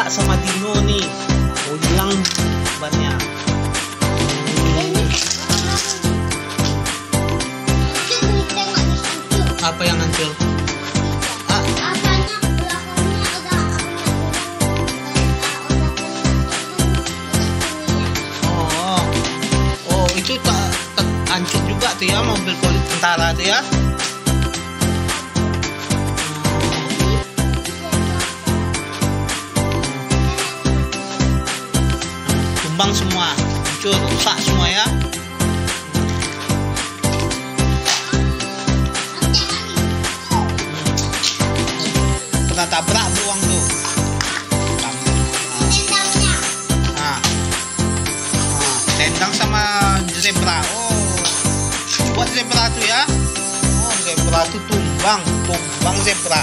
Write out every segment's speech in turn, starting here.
sama Dino nih. Oh, hilang bannya. Apa yang hancur? Oh, itu tak hancur juga tuh ya, mobil tentara tuh ya. Tumbang semua, hancur, rusak semua ya. Pernah tabrak beruang tuh. Tendang sama zebra. Oh, buat zebra tuh ya. Oh, zebra tuh tumbang zebra.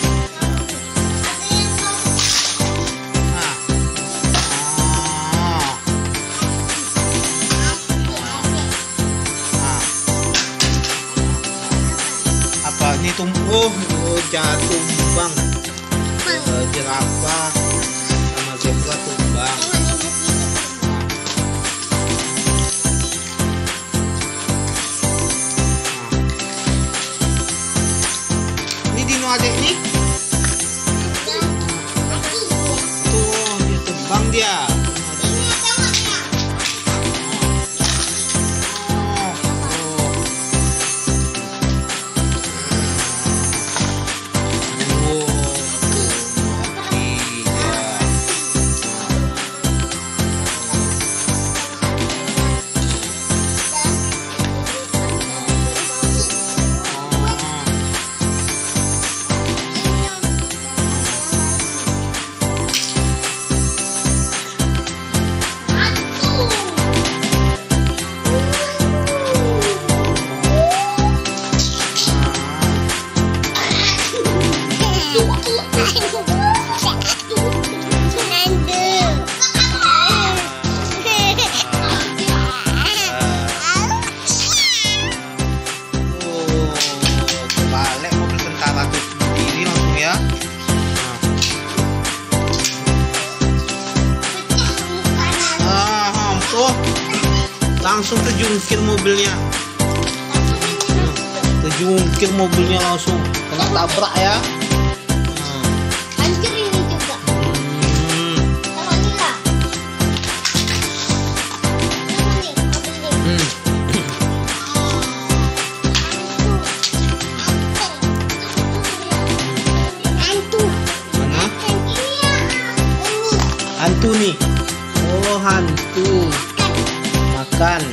Apa ini tumbuh? Oh, jatuh tumbang. Jerapah sama zebra tumbang. Adik nih tuh, dia tumbang dia. Langsung terjungkir mobilnya. Terjungkir mobilnya langsung kena tabrak ya. Hancur ini juga. Sama Nila. Sama nih, mobil nih. Hantu. Mana? Hantu nih. Oh, hantu. Makan.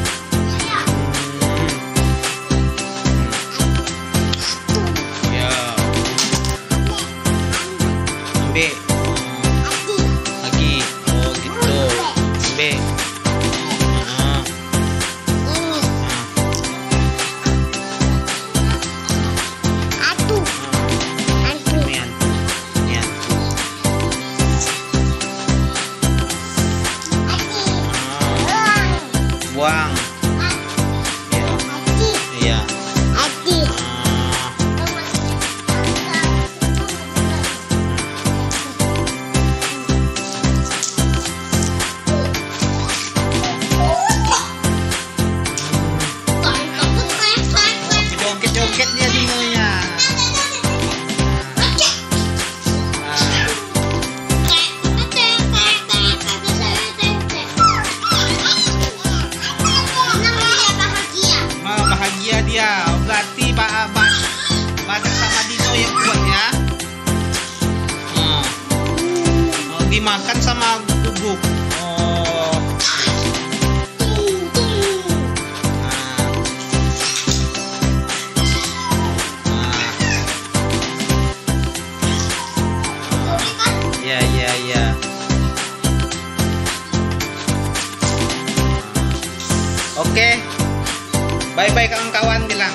Ya. Ambil. Lagi. Oh, gitu. Ambil. Buang. Iya. Joget-joget dia Dinonya. Bahagia dia, berarti badan sama Dino yang kuat ya. Oh, dimakan sama bubuk. Oh. Ya. Oke. Bye-bye kawan-kawan bilang.